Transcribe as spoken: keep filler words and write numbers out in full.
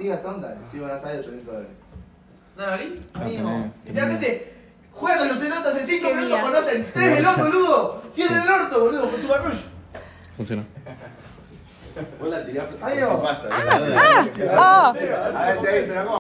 Gastón, dale, si van a salir ochocientos dólares. ¿No lo abrí? Ah, Amigo. tenés, Literalmente, juegan con los elotes en cinco Qué minutos, mía. conocen tres del otro, boludo. siete del orto, boludo, con Super Rush. Funcionó. Vos la tirás, Ahí ¿qué va. pasa? Ah, ah, ah. A ver si ahí se la come.